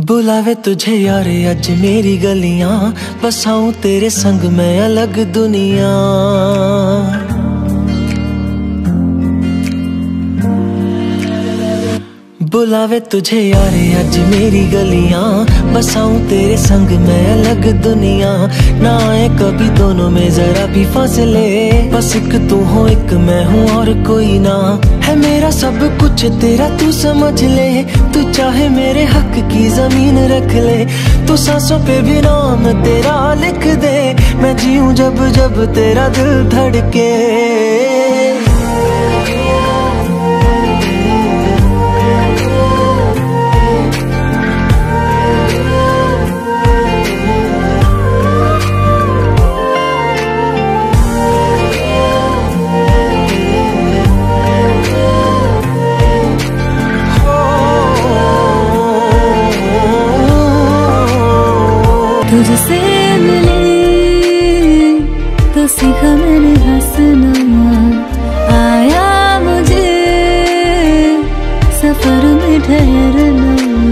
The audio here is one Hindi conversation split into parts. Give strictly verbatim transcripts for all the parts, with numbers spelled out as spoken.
बुलावे तुझे यार अज मेरी गलियां, बसाऊं तेरे संग मैं अलग दुनिया। बुलावे तुझे यार अज मेरी गलियां, बसाऊं तेरे संग मैं अलग दुनिया। ना आए कभी दोनों में जरा भी फासले, बस एक तू हो एक मैं हूँ और कोई ना। है मेरा सब कुछ तेरा तू समझ ले, तू चाहे मेरे हक की जमीन रख ले। तू सांसों पे भी नाम तेरा लिख दे, मैं जीऊं जब जब तेरा दिल धड़के। तुझसे मिले तो सीखा मैंने हंसना, आया मुझे सफर में ठहरना।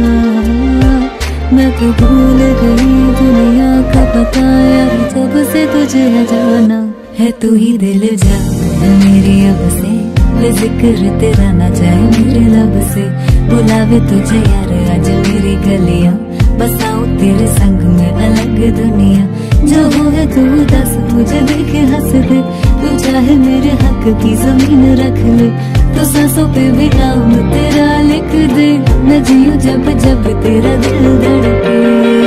मैं तो भूल गई दुनिया का पता यार, जब से तुझे जाना है। तू ही दिल जा मेरी अब से, वे जिक्र तेरा ना जाए मेरे लब से। बुलावे तुझे यार आज मेरी गलियां, बसाऊं तेरे संग में अलग दुनिया। जो हो है तू दस मुझे देखे हंस दे, तू चाहे मेरे हक की जमीन रख ले। तो सांसों पे भी नाम तेरा लिख दे, मैं जीऊं जब जब तेरा दिल धड़के।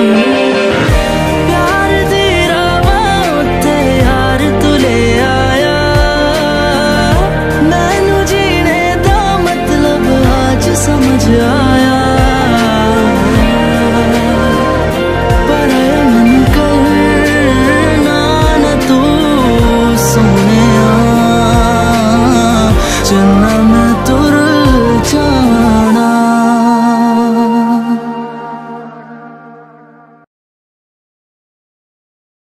प्यार तेरा वास्ते यार तू ले आया, मैनू जीने दा मतलब आज समझ आ।